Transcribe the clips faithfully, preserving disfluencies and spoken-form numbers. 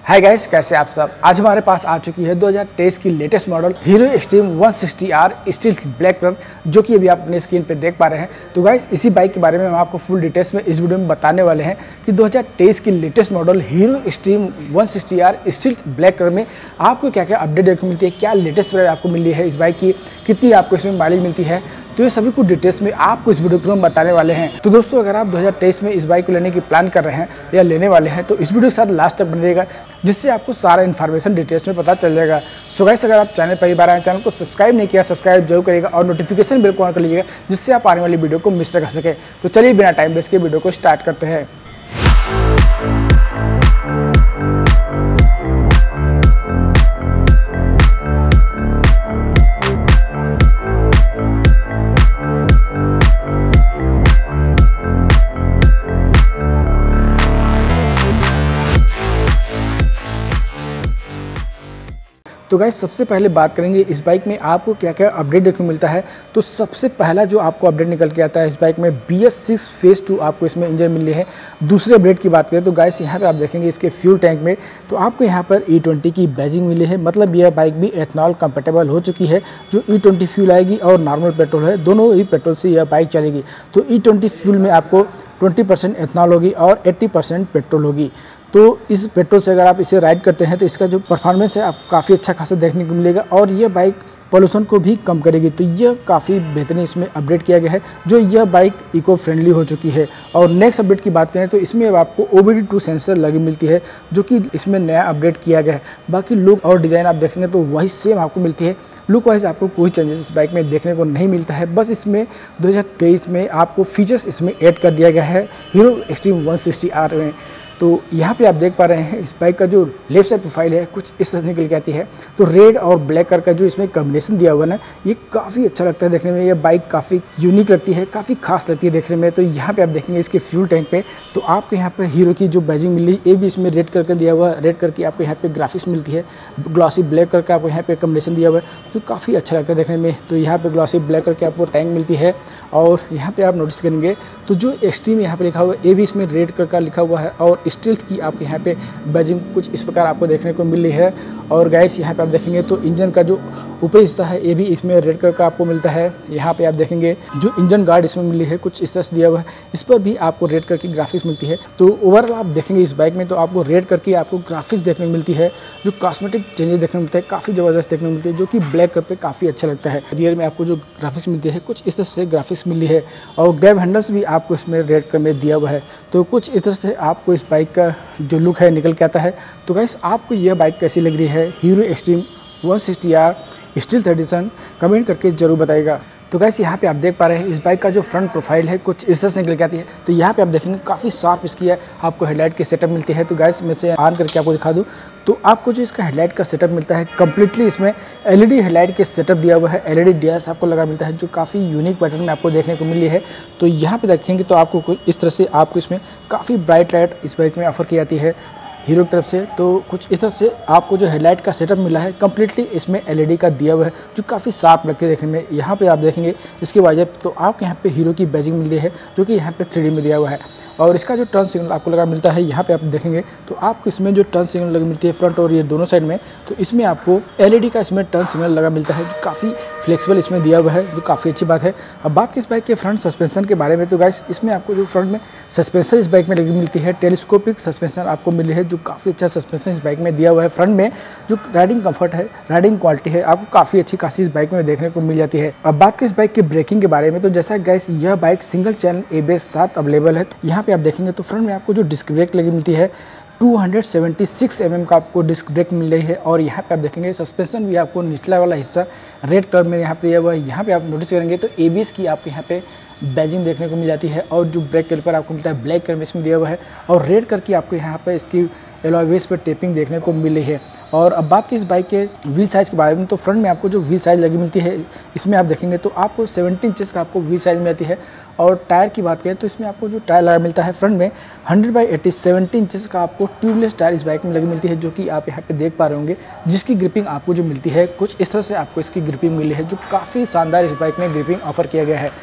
Hi guys, कैसे आप सब। आज हमारे पास आ चुकी है दो हज़ार तेईस की latest model Hero Xtreme one sixty R steel black colour, जो कि अभी आप अपने स्क्रीन पे देख पा रहे हैं। तो गाइस, इसी बाइक के बारे में हम आपको फुल डिटेल्स में इस वीडियो में बताने वाले हैं कि दो हज़ार तेईस की latest model Hero Xtreme one sixty R steel black colour में आपको क्या क्या अपडेट देखने को मिलती है, क्या लेटेस्ट वेरिएंट आपको मिली है इस बाइक की, कितनी आपको इसमें माइलेज मिलती है। तो ये सभी कुछ डिटेल्स में आपको इस वीडियो में बताने वाले हैं। तो दोस्तों, अगर आप दो हज़ार तेईस में इस बाइक को लेने की प्लान कर रहे हैं या लेने वाले हैं तो इस वीडियो के साथ लास्ट तक बनिएगा, जिससे आपको सारा इन्फॉर्मेशन डिटेल्स में पता चल जाएगा। सो गाइस, अगर आप चैनल पहली बार आए, चैनल को सब्सक्राइब नहीं किया, सब्सक्राइब जरूर करिएगा और नोटिफिकेशन बिल को ऑन कर लीजिएगा, जिससे आप आने वाली वीडियो को मिस न कर सके। तो चलिए बिना टाइम वेस्ट के वीडियो को स्टार्ट करते हैं। तो गाइस, सबसे पहले बात करेंगे इस बाइक में आपको क्या क्या अपडेट देखने को मिलता है। तो सबसे पहला जो आपको अपडेट निकल के आता है इस बाइक में B S six phase two आपको इसमें इंजन मिली है। दूसरे अपडेट की बात करें तो गाइस, यहाँ पे आप देखेंगे इसके फ्यूल टैंक में तो आपको यहाँ पर ई ट्वेंटी की बैजिंग मिली है। मतलब यह बाइक भी एथनॉल कंपेटेबल हो चुकी है। जो ई ट्वेंटी फ्यूल आएगी और नॉर्मल पेट्रोल है, दोनों ही पेट्रोल से यह बाइक चलेगी। तो ई ट्वेंटी फ्यूल में आपको ट्वेंटी परसेंट एथनॉल होगी और एट्टी परसेंट पेट्रोल होगी। तो इस पेट्रोल से अगर आप इसे राइड करते हैं तो इसका जो परफॉर्मेंस है आपको काफ़ी अच्छा खासा देखने को मिलेगा और ये बाइक पोल्यूशन को भी कम करेगी। तो यह काफ़ी बेहतरीन इसमें अपडेट किया गया है, जो यह बाइक इको फ्रेंडली हो चुकी है। और नेक्स्ट अपडेट की बात करें तो इसमें अब आपको O B D two sensor लगी मिलती है, जो कि इसमें नया अपडेट किया गया है। बाकी लुक और डिज़ाइन आप देखेंगे तो वही सेम आपको मिलती है। लुक वाइज आपको कोई चेंजेस इस बाइक में देखने को नहीं मिलता है। बस इसमें दो हज़ार तेईस में आपको फीचर्स इसमें ऐड कर दिया गया है Hero Xtreme one sixty R में। तो यहाँ पे आप देख पा रहे हैं इस बाइक का जो लेफ्ट साइड प्रोफाइल है कुछ इस तरह से निकल के आती है। तो रेड और ब्लैक कलर का जो इसमें कॉम्बिनेशन दिया हुआ ना, ये काफ़ी अच्छा लगता है देखने में। ये बाइक काफ़ी यूनिक लगती है, काफ़ी खास लगती है देखने में। तो यहाँ पे आप देखेंगे इसके फ्यूल टैंक पे तो आपको यहाँ पे हीरो की जो बैजिंग मिली ये भी इसमें रेड कलर का दिया हुआ है। रेड कलर की आपको यहाँ पे ग्राफिक्स मिलती है। ग्लॉसी ब्लैक कलर का आपको यहाँ पे कॉम्बिनेशन दिया हुआ है, जो काफ़ी अच्छा लगता है देखने में। तो यहाँ पे ग्लॉसी ब्लैक कलर की आपको टैंक मिलती है। और यहाँ पे आप नोटिस करेंगे तो जो एक्सट्रीम यहाँ पे लिखा हुआ है ये भी इसमें रेड कलर का लिखा हुआ है और स्टील की आपको यहाँ पे बैजिंग कुछ इस प्रकार आपको देखने को मिल रही है। और गाइस, यहाँ पे आप देखेंगे तो इंजन का जो ऊपरी हिस्सा है ये भी इसमें रेड कलर का आपको मिलता है। यहाँ पे आप देखेंगे जो इंजन गार्ड इसमें मिली है कुछ इस तरह से दिया हुआ है, इस पर भी आपको रेड कलर की ग्राफिक्स मिलती है। तो ओवरऑल आप देखेंगे इस बाइक में तो आपको रेड कलर की आपको ग्राफिक्स देखने को मिलती है, जो कॉस्मेटिक चेंजेस देखने को मिलता है, काफ़ी ज़बरदस्त देखने को मिलती है, जो कि ब्लैक कलर पे काफ़ी अच्छा लगता है। रियर में आपको जो ग्राफिक्स मिलती है कुछ इस तरह से ग्राफिक्स मिली है और ग्रैब हैंडल्स भी आपको इसमें रेड कलर में दिया हुआ है। तो कुछ इस तरह से आपको इस बाइक का जो लुक है निकल के आता है। तो गाइस, आपको यह बाइक कैसी लग रही है Hero Xtreme one sixty R steel edition, comment करके जरूर बताइएगा। तो गाइस, यहाँ पे आप देख पा रहे हैं इस बाइक का जो फ्रंट प्रोफाइल है कुछ इस तरह से निकल के आती है। तो यहाँ पे आप देखेंगे काफ़ी शार्प इसकी है, आपको हेडलाइट की सेटअप मिलती है। तो गाइस, मैं से ऑन करके आपको दिखा दूँ तो आपको जो इसका हेडलाइट का सेटअप मिलता है कम्प्लीटली इसमें एल ई डी हेडलाइट के सेटअप दिया हुआ है। L E D D S आपको लगा मिलता है, जो काफ़ी यूनिक पैटर्न में आपको देखने को मिली है। तो यहाँ पे देखेंगे तो आपको कुछ इस तरह से आपको इसमें काफ़ी ब्राइट लाइट इस बाइक में ऑफर की जाती है हीरो की तरफ से। तो कुछ इस तरह से आपको जो हेडलाइट का सेटअप मिला है कम्प्लीटली इसमें एलईडी का दिया हुआ है, जो काफ़ी शार्प लगती है देखने में। यहाँ पे आप देखेंगे इसके वाइजर तो आपको यहाँ पे हीरो की बैजिंग मिली है, जो कि यहाँ पे थ्री डी में दिया हुआ है। और इसका जो टर्न सिग्नल आपको लगा मिलता है यहाँ पे आप देखेंगे तो आपको इसमें जो टर्न सिग्नल लगी मिलती है फ्रंट और ये दोनों साइड में, तो इसमें आपको एलईडी का इसमें टर्न सिग्नल लगा मिलता है, जो काफ़ी फ्लेक्सिबल इसमें दिया हुआ है, जो काफ़ी अच्छी बात है। अब बात की इस बाइक के फ्रंट सस्पेंशन के बारे में तो गाइस, इसमें आपको जो फ्रंट में सस्पेंशन इस बाइक में लगी मिलती है टेलीस्कोपिक सस्पेंशन आपको मिली है, जो काफ़ी अच्छा सस्पेंशन इस बाइक में दिया हुआ है। फ्रंट में जो राइडिंग कंफर्ट है, राइडिंग क्वालिटी है, आपको काफ़ी अच्छी खासी इस बाइक में देखने को मिल जाती है। अब बात की इस बाइक की ब्रेकिंग के बारे में तो जैसा गाइस यह bike single channel A B S साथ अवेलेबल है। तो यहाँ पे आप देखेंगे तो फ्रंट में आपको जो डिस्क ब्रेक लगी मिलती है two seventy six M M का आपको डिस्क ब्रेक मिल रही है। और यहाँ पे आप देखेंगे सस्पेंशन भी आपको निचला वाला हिस्सा रेड कलर में यहाँ पे दिया हुआ है। यहाँ पे आप नोटिस करेंगे तो ए बी एस की आपको यहाँ पे बैजिंग देखने को मिल जाती है और जो ब्रेक कैलिपर आपको मिलता है ब्लैक कलर में इसमें दिया हुआ है और रेड कलर की आपको यहाँ पे इसकी एलॉय व्हील्स पे टेपिंग देखने को मिल रही है। और अब बात की इस बाइक के व्हील साइज़ के बारे में तो फ्रंट में आपको जो व्हील साइज़ लगी मिलती है इसमें आप देखेंगे तो आपको सेवेंटी इंचेस का आपको व्हील साइज़ मिलती है। और टायर की बात करें तो इसमें आपको जो टायर लगा मिलता है फ्रंट में hundred by eighty seventy inches का आपको ट्यूबलेस टायर इस बाइक में लगी मिलती है, जो कि आप यहाँ पे देख पा रहे होंगे, जिसकी ग्रिपिंग आपको जो मिलती है कुछ इस तरह से आपको इसकी ग्रिपिंग मिली है, जो काफ़ी शानदार इस बाइक में ग्रिपिंग ऑफर किया गया है।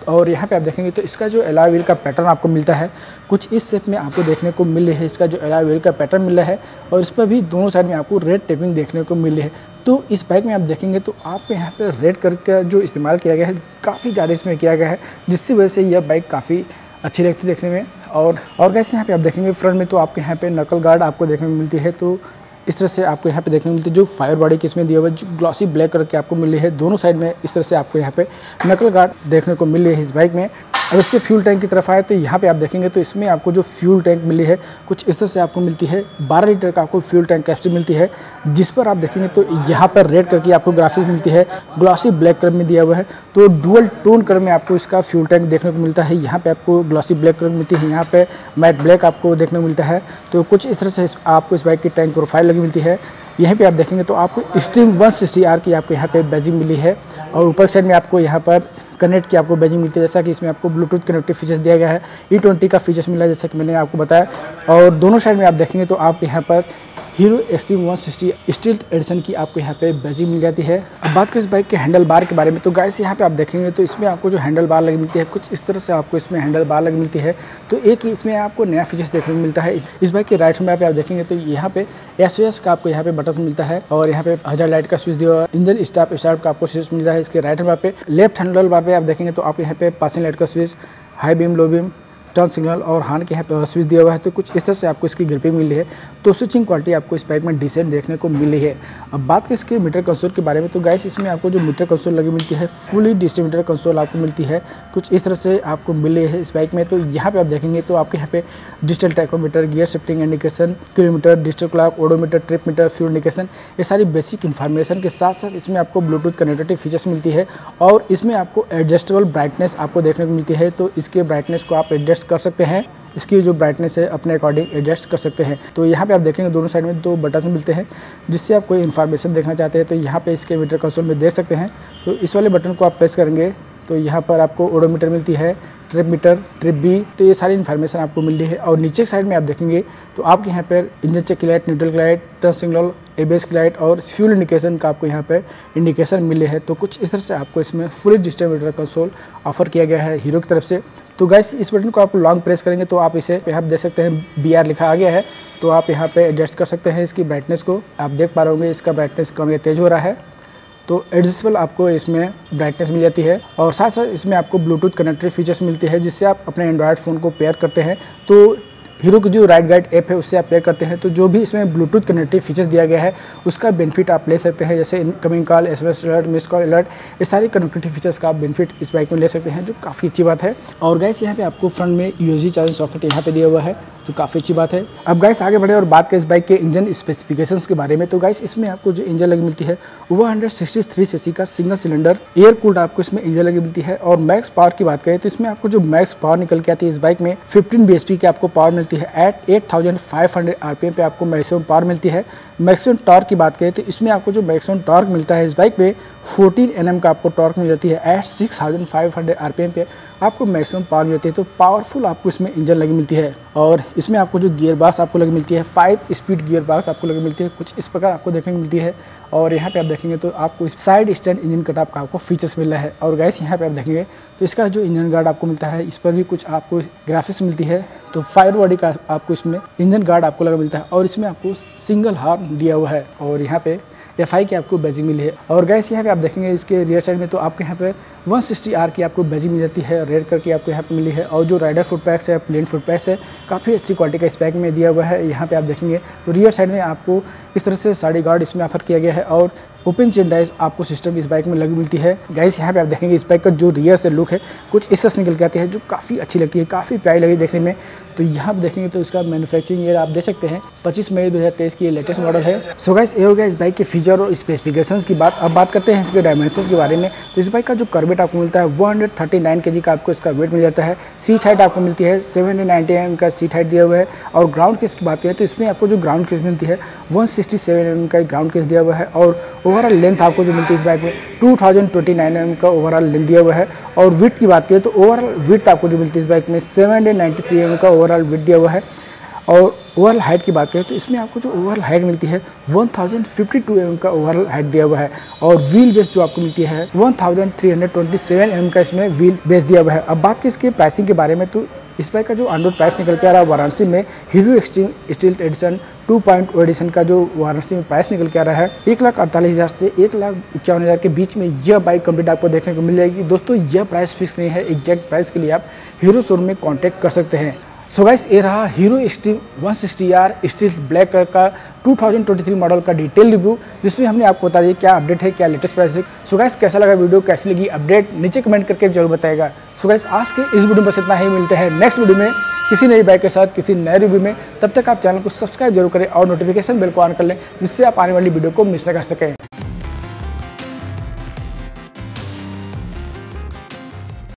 और यहाँ पे आप देखेंगे तो इसका जो एलॉय व्हील का पैटर्न आपको मिलता है कुछ इस शेप में आपको देखने को मिल रही है। इसका जो एलॉय व्हील का पैटर्न मिल रहा है और इस पर भी दोनों साइड में आपको रेड टेपिंग देखने को मिल रही है। तो इस बाइक में आप देखेंगे तो आपको यहाँ पे रेड कलर का जो इस्तेमाल किया गया है काफ़ी ज़्यादा इसमें किया गया है, जिसकी वजह से यह बाइक काफ़ी अच्छी लगती है देखने में। और और कैसे यहाँ पे आप देखेंगे फ्रंट में तो आपको यहाँ पे नकल गार्ड आपको देखने को मिलती है। तो इस तरह से आपको यहाँ पे देखने को मिलती है जो फायर बॉडी के इसमें दिया हुआ है, जो ग्लॉसी ब्लैक कलर की आपको मिल रही है। दोनों साइड में इस तरह से आपको यहाँ पे नकल गार्ड देखने को मिल रही है इस बाइक में। अब इसके फ्यूल टैंक की तरफ आए तो यहाँ पे आप देखेंगे तो इसमें आपको जो फ्यूल टैंक मिली है कुछ इस तरह से आपको मिलती है। बारह लीटर का आपको फ्यूल टैंक कैपेसिटी मिलती है, जिस पर आप देखेंगे तो यहाँ पर रेड कलर की आपको ग्राफिक्स मिलती है, ग्लॉसी ब्लैक कलर में दिया हुआ है। तो डुअल टोन कलर में आपको इसका फ्यूल टैंक देखने को मिलता है। यहाँ पे आपको ग्लॉसी ब्लैक कलर मिलती है, यहाँ पे मैट ब्लैक आपको देखने को मिलता है। तो कुछ इस तरह से आपको इस बाइक की टैंक प्रोफाइल लगी मिलती है। यहीं पे आप देखेंगे तो आपको स्ट्रीम वन सिक्सटी आर की आपको यहाँ पे बैजिंग मिली है और ऊपर साइड में आपको यहाँ पर कनेक्ट की आपको बैजिंग मिलती है, जैसा कि इसमें आपको ब्लूटूथ कनेक्टिव फीचर्स दिया गया है। ई ट्वेंटी का फीचर्स मिला है जैसा कि मैंने आपको बताया। और दोनों साइड में आप देखेंगे तो आप यहाँ पर Hero Xtreme one sixty stealth edition की आपको यहाँ पे बैजिंग मिल जाती है। अब बात करें इस बाइक के हैंडल बार के बारे में तो गाइस यहाँ पे आप देखेंगे तो इसमें आपको जो हैंडल बार लगी मिलती है कुछ इस तरह से आपको इसमें हैंडल बार लगी मिलती है। तो एक इसमें आपको नया फीचर्स देखने को मिलता है। इस, इस बाइक के राइट में आप देखेंगे तो यहाँ पे एस ओ एस का आपको यहाँ पे बटन मिलता है और यहाँ पे हजार लाइट का स्विच दिया हुआ है। इंजन स्टार्ट स्टार्ट का आपको स्विच मिलता है इसके राइट हैंड बार पे। लेफ्ट हैंडल बार पे आप देखेंगे तो आप यहाँ पे पासिंग लाइट का switch, high beam, low beam, turn signal और हार्न के यहाँ पे स्विच दिया हुआ है। तो कुछ इस तरह से आपको इसकी ग्रिपिंग मिली है। तो स्विचिंग क्वालिटी आपको इस बाइक में डिसेंट देखने को मिली है। अब बात करें इसके मीटर कंसोल के बारे में तो गाइस इसमें आपको जो मीटर कंसोल लगी मिलती है फुली डिजिटल मीटर कंसोल आपको मिलती है, कुछ इस तरह से आपको मिली है इस बाइक में। तो यहाँ पे आप देखेंगे तो आपके यहाँ पे digital tachometer, gear shifting indication, kilometre, digital clock, odometer, trip meter, fuel indication, ये सारी बेसिक इन्फॉर्मेशन के साथ साथ इसमें आपको ब्लूटूथ कनेक्टिविटी फीचर्स मिलती है और इसमें आपको एडजस्टेबल ब्राइटनेस आपको देखने को मिलती है। तो इसके ब्राइटनेस को आप एडजस्ट कर सकते हैं, इसकी जो ब्राइटनेस है अपने अकॉर्डिंग एडजस्ट कर सकते हैं। तो यहाँ पे आप देखेंगे दोनों साइड में दो बटन मिलते हैं, जिससे आप कोई इन्फॉर्मेशन देखना चाहते हैं तो यहाँ पे इसके मीटर कंसोल में देख सकते हैं। तो इस वाले बटन को आप प्रेस करेंगे तो यहाँ पर आपको ओडोमीटर मिलती है, ट्रिप मीटर, ट्रिप बी, तो ये सारी इन्फॉर्मेशन आपको मिल रही है। और नीचे साइड में आप देखेंगे तो आपके यहाँ पर इंजन चेक की लाइट, न्यूट्रल की लाइट, टर्न सिग्नल, एबीएस की लाइट और फ्यूल इंडिकेशन का आपको यहाँ पे इंडिकेशन मिले है। तो कुछ इस तरह से आपको इसमें fully digital meter console offer किया गया है हीरो की तरफ से। तो गाइस इस बटन को आप लॉन्ग प्रेस करेंगे तो आप इसे यहाँ देख सकते हैं बी आर लिखा आ गया है। तो आप यहाँ पे एडजस्ट कर सकते हैं इसकी ब्राइटनेस को। आप देख पा रहे होंगे इसका ब्राइटनेस कम या तेज हो रहा है। तो एडजस्टेबल आपको इसमें ब्राइटनेस मिल जाती है और साथ साथ इसमें आपको ब्लूटूथ कनेक्टेड फीचर्स मिलते हैं, जिससे आप अपने एंड्रॉयड फ़ोन को पेयर करते हैं। तो हीरो की जो राइड गाइड ऐप है उससे आप पेयर करते हैं तो जो भी इसमें ब्लूटूथ कनेक्टिव फीचर्स दिया गया है उसका बेनिफिट आप ले सकते हैं, जैसे incoming call, SMS alert, miss call alert, ये सारी कनेक्टिविटी फीचर्स का आप बेनिफिट इस बाइक में ले सकते हैं, जो काफ़ी अच्छी बात है। और गाइस यहाँ पे आपको फ्रंट में यूएसबी चार्जिंग सॉकेट यहाँ पे दिया हुआ है, जो काफ़ी अच्छी बात है। अब गाइस आगे बढ़े और बात करें इस बाइक के इंजन स्पेसिफिकेशंस के बारे में तो गाइस इसमें आपको जो इंजन लगी मिलती है वो वन सिक्सटी थ्री सीसी का सिंगल सिलेंडर एयर कूल्ड आपको इसमें इंजन लगी मिलती है। और मैक्स पावर की बात करें तो इसमें आपको जो मैक्स पावर निकल के आती है इस बाइक में फिफ्टीन बीएचपी की आपको पावर मिलती है। Eight eight thousand five hundred RPM पे आपको मैक्सिमम पावर मिलती है। मैक्सिमम टॉर्क की बात करें तो इसमें आपको जो मैक्सिमम टॉर्क मिलता है इस बाइक पे फोर्टीन एनएम का आपको टॉर्क मिल जाती है। Eight six thousand five hundred RPM पे आपको मैक्सिमम पावर मिलती है। तो पावरफुल आपको इसमें इंजन लगी मिलती है। और इसमें आपको जो गियर बॉक्स आपको लगी मिलती है फाइव स्पीड गियर बॉक्स आपको लगी मिलती है, कुछ इस प्रकार आपको देखने को मिलती है। और यहाँ पे आप देखेंगे तो आपको साइड स्टैंड इंजन कटअप का आपको फीचर्स मिल रहा है। और गैस यहाँ पे आप देखेंगे तो इसका जो इंजन गार्ड आपको मिलता है इस पर भी कुछ आपको ग्राफिक्स मिलती है। तो फायर बॉडी का आपको इसमें इंजन गार्ड आपको लगा मिलता है और इसमें आपको सिंगल हॉर्न दिया हुआ है और यहाँ पे एफ आई की आपको बैजिंग मिली है। और गैस यहाँ पे आप देखेंगे इसके रियर साइड में तो आपके यहाँ पे वन सिक्सटी आर की आपको बैजिंग मिल जाती है, रेड कलर की आपको यहाँ पे मिली है। और जो राइडर फुट पैक्स है, प्लेन फुट पैक्स है, काफ़ी अच्छी क्वालिटी का इस पैक में दिया हुआ है। यहाँ पे आप देखेंगे तो रियर साइड में आपको इस तरह से साड़ी गार्ड इसमें ऑफर किया गया है और ओपन चेन ड्राइव आपको सिस्टम इस बाइक में लगी मिलती है। गाइस यहाँ पे आप देखेंगे इस बाइक का जो रियर से लुक है कुछ इस तरह से निकल के आती है, जो काफ़ी अच्छी लगती है, काफ़ी प्यारी लगी देखने में। तो यहाँ पे देखेंगे तो इसका मैन्युफैक्चरिंग ईयर आप देख सकते हैं पच्चीस मई दो हज़ार तेईस की ये लेटेस्ट मॉडल है। सो गाइस ये हो गया इस बाइक के फीचर और स्पेसिफिकेशंस की बात। अब बात करते हैं इसके डायमेंशंस के बारे में। तो इस बाइक का जो कर्वेट आपको मिलता है वन थर्टी नाइन केजी का आपको इसका वेट मिल जाता है। सीट हाइट आपको मिलती है सेवन नाइनटी एम का सीट हाइट दिया हुआ है। और ग्राउंड केस की बात करें तो इसमें आपको जो ग्राउंड केस मिलती है वन सिक्सटी सेवन एम का ग्राउंड केस दिया हुआ है। और ओवरऑल लेंथ आपको जो मिलती है इस बाइक में two thousand twenty nine M का ओवरऑल लेंथ दिया हुआ है। और विड्थ की बात करें तो ओवरऑल विड्थ आपको जो मिलती है इस बाइक में seven hundred ninety three M का ओवरऑल विड्थ दिया हुआ है। और ओवरऑल हाइट की बात करें तो इसमें आपको जो ओवरऑल हाइट मिलती है one thousand fifty two M M का ओवरऑल हाइट दिया हुआ है और व्हील बेस जो आपको मिलती है one thousand three hundred twenty seven M M का इसमें व्हील बेस दिया हुआ है। अब बात की इसके प्राइसिंग के बारे में तो इस बाइक का जो ऑन रोड प्राइस निकल के आ रहा है वाराणसी में Hero Xtreme stealth edition two point O edition का जो वाराणसी में प्राइस निकल के आ रहा है एक लाख अड़तालीस हज़ार से एक लाख इक्यावन हज़ार के बीच में यह बाइक कंप्लीट आपको देखने को मिल जाएगी। दोस्तों यह प्राइस फिक्स नहीं है, एग्जैक्ट प्राइस के लिए आप हीरो शोरूम में कॉन्टैक्ट कर सकते हैं। सो गाइस ये रहा Hero Xtreme one sixty R steel black colour का two thousand twenty three model का डिटेल रिव्यू, जिसमें हमने आपको बता दिया क्या अपडेट है, क्या लेटेस्ट प्राइस है। सो गाइस कैसा लगा वीडियो, कैसी लगी अपडेट, नीचे कमेंट करके जरूर बताएगा। सो गाइस आज के इस वीडियो में बस इतना ही, मिलते हैं नेक्स्ट वीडियो में किसी नई बाइक के साथ किसी नए रिव्यू में। तब तक आप चैनल को सब्सक्राइब जरूर करें और नोटिफिकेशन बेल को ऑन कर लें, जिससे आप आने वाली वीडियो को मिस न कर सकें।